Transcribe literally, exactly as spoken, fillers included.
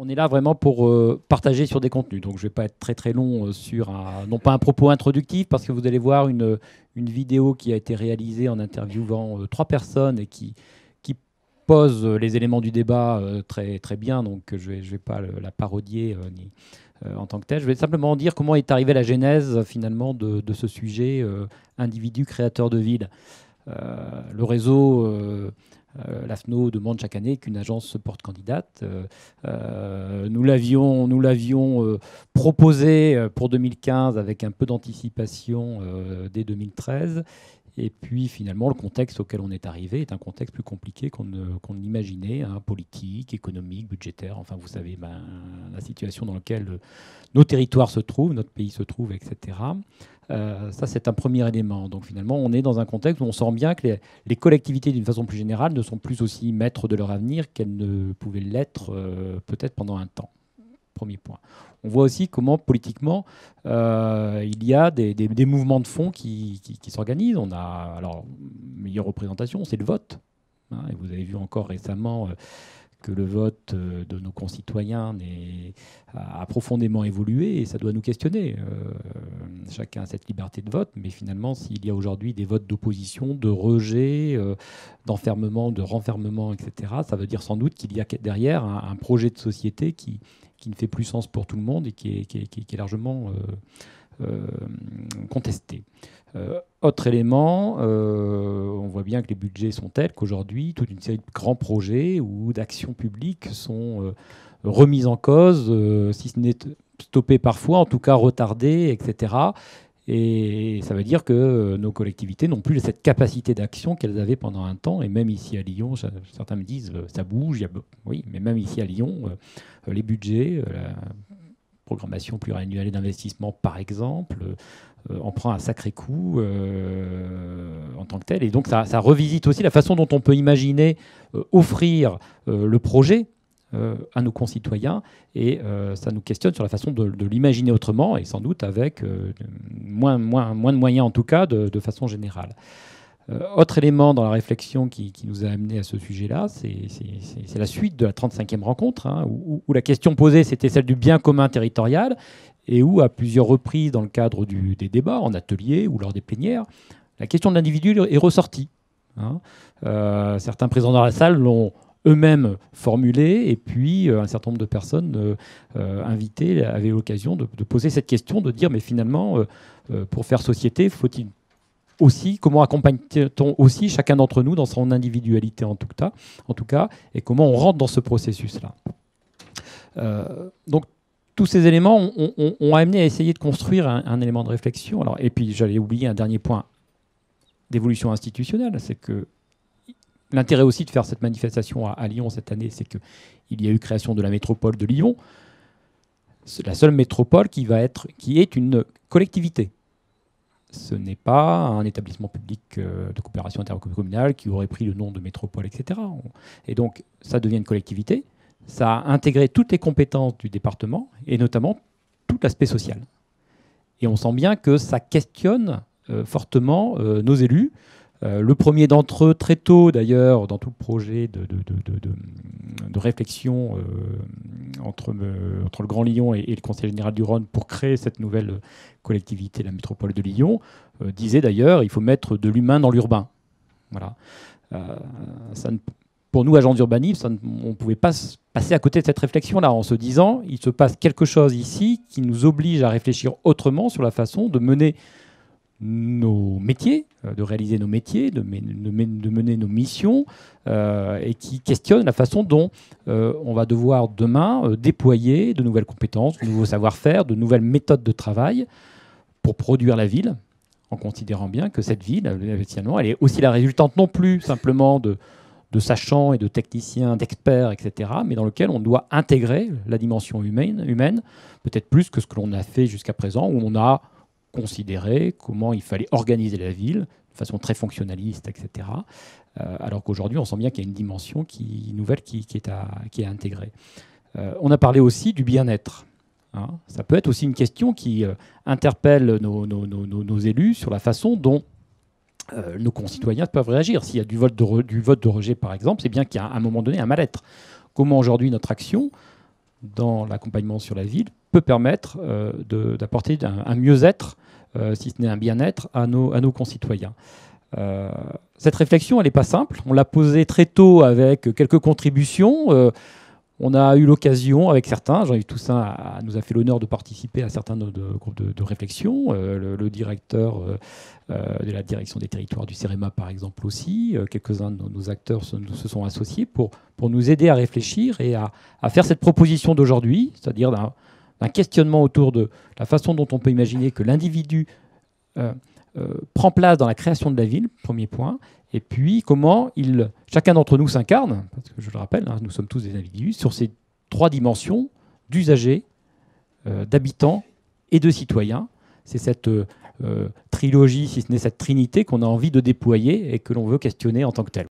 On est là vraiment pour euh, partager sur des contenus. Donc je ne vais pas être très très long euh, sur un, non pas un propos introductif, parce que vous allez voir une, une vidéo qui a été réalisée en interviewant euh, trois personnes et qui, qui pose les éléments du débat euh, très, très bien. Donc je ne vais, je vais pas le, la parodier euh, ni, euh, en tant que telle. Je vais simplement dire comment est arrivée la genèse finalement de, de ce sujet euh, individu créateur de ville. Euh, le réseau... Euh, Euh, L'A F N O demande chaque année qu'une agence se porte candidate. Euh, euh, nous l'avions, nous l'avions euh, proposé pour deux mille quinze avec un peu d'anticipation euh, dès deux mille treize. Et puis finalement, le contexte auquel on est arrivé est un contexte plus compliqué qu'on ne, qu'on ne l'imaginait, hein, politique, économique, budgétaire. Enfin, vous savez ben, la situation dans laquelle euh, nos territoires se trouvent, notre pays se trouve, et cetera. Euh, ça, c'est un premier élément. Donc finalement, on est dans un contexte où on sent bien que les, les collectivités, d'une façon plus générale, ne sont plus aussi maîtres de leur avenir qu'elles ne pouvaient l'être euh, peut-être pendant un temps. Premier point. On voit aussi comment, politiquement, euh, il y a des, des, des mouvements de fond qui, qui, qui s'organisent. On a, alors, meilleure représentation, c'est le vote. Hein, et vous avez vu encore récemment... Euh, que le vote de nos concitoyens a profondément évolué et ça doit nous questionner. Euh, chacun a cette liberté de vote, mais finalement, s'il y a aujourd'hui des votes d'opposition, de rejet, euh, d'enfermement, de renfermement, et cetera, ça veut dire sans doute qu'il y a derrière un, un projet de société qui, qui ne fait plus sens pour tout le monde et qui est, qui est, qui est largement euh, euh, contesté. Euh, autre élément, euh, on voit bien que les budgets sont tels qu'aujourd'hui, toute une série de grands projets ou d'actions publiques sont euh, remises en cause, euh, si ce n'est stoppées parfois, en tout cas retardées, et cetera. Et ça veut dire que euh, nos collectivités n'ont plus cette capacité d'action qu'elles avaient pendant un temps. Et même ici à Lyon, certains me disent euh, ça bouge. Il y a, oui, mais même ici à Lyon, euh, les budgets, euh, la programmation pluriannuelle d'investissement, par exemple, euh, on prend un sacré coup euh, en tant que tel. Et donc, ça, ça revisite aussi la façon dont on peut imaginer euh, offrir euh, le projet euh, à nos concitoyens. Et euh, ça nous questionne sur la façon de, de l'imaginer autrement, et sans doute avec euh, moins, moins, moins de moyens, en tout cas, de, de façon générale. Euh, autre élément dans la réflexion qui, qui nous a amené à ce sujet-là, c'est la suite de la trente-cinquième rencontre, hein, où, où la question posée, c'était celle du bien commun territorial, et où, à plusieurs reprises, dans le cadre du, des débats, en atelier ou lors des plénières, la question de l'individu est ressortie. Hein. Euh, certains présents dans la salle l'ont eux-mêmes formulé, et puis euh, un certain nombre de personnes euh, euh, invitées avaient l'occasion de, de poser cette question, de dire, mais finalement, euh, euh, pour faire société, faut-il aussi, comment accompagne-t-on aussi chacun d'entre nous dans son individualité en tout cas, en tout cas, et comment on rentre dans ce processus-là. Euh, donc, tous ces éléments ont, ont, ont amené à essayer de construire un, un élément de réflexion. Alors, et puis, j'allais oublier un dernier point d'évolution institutionnelle, c'est que l'intérêt aussi de faire cette manifestation à, à Lyon cette année, c'est qu'il y a eu création de la métropole de Lyon. C'est la seule métropole qui, va être, qui est une collectivité. Ce n'est pas un établissement public de coopération intercommunale qui aurait pris le nom de métropole, et cetera. Et donc, ça devient une collectivité. Ça a intégré toutes les compétences du département, et notamment tout l'aspect social. Et on sent bien que ça questionne euh, fortement euh, nos élus. Euh, le premier d'entre eux, très tôt d'ailleurs, dans tout le projet de, de, de, de, de, de réflexion euh, entre, euh, entre le Grand Lyon et, et le Conseil général du Rhône pour créer cette nouvelle collectivité, la métropole de Lyon, euh, disait d'ailleurs il faut mettre de l'humain dans l'urbain. Voilà. Euh, ça ne, pour nous, agents d'urbanisme, on ne pouvait pas passer à côté de cette réflexion-là en se disant il se passe quelque chose ici qui nous oblige à réfléchir autrement sur la façon de mener nos métiers, de réaliser nos métiers, de, de mener nos missions, euh, et qui questionne la façon dont euh, on va devoir demain euh, déployer de nouvelles compétences, de nouveaux savoir-faire, de nouvelles méthodes de travail pour produire la ville, en considérant bien que cette ville, finalement, elle est aussi la résultante non plus simplement de, de sachants et de techniciens, d'experts, et cetera, mais dans lequel on doit intégrer la dimension humaine, humaine peut-être plus que ce que l'on a fait jusqu'à présent, où on a considérer comment il fallait organiser la ville de façon très fonctionnaliste, et cetera. Euh, alors qu'aujourd'hui, on sent bien qu'il y a une dimension qui, nouvelle qui, qui, est à, qui est intégrée. Euh, on a parlé aussi du bien-être. Hein. Ça peut être aussi une question qui euh, interpelle nos, nos, nos, nos élus sur la façon dont euh, nos concitoyens peuvent réagir. S'il y a du vote de, re, du vote de rejet, par exemple, c'est bien qu'il y a à un moment donné un mal-être. Comment aujourd'hui notre action dans l'accompagnement sur la ville peut permettre euh, d'apporter un, un mieux-être, euh, si ce n'est un bien-être, à nos, à nos concitoyens. Euh, cette réflexion, elle n'est pas simple. On l'a posée très tôt avec quelques contributions. Euh, on a eu l'occasion, avec certains, Jean-Yves Toussaint a, nous a fait l'honneur de participer à certains de nos groupes de, de réflexion. Euh, le, le directeur euh, de la direction des territoires du CEREMA, par exemple, aussi. Euh, Quelques-uns de nos, nos acteurs se, se sont associés pour, pour nous aider à réfléchir et à, à faire cette proposition d'aujourd'hui, c'est-à-dire d'un un questionnement autour de la façon dont on peut imaginer que l'individu euh, euh, prend place dans la création de la ville, premier point, et puis comment il, chacun d'entre nous s'incarne, parce que je le rappelle, hein, nous sommes tous des individus, sur ces trois dimensions d'usagers, euh, d'habitants et de citoyens. C'est cette euh, trilogie, si ce n'est cette trinité, qu'on a envie de déployer et que l'on veut questionner en tant que telle.